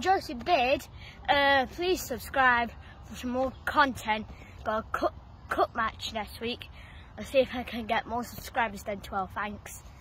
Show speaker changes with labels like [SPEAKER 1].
[SPEAKER 1] enjoyed the bid, please subscribe for some more content. Got a cup match next week. I'll see if I can get more subscribers than 12. Thanks.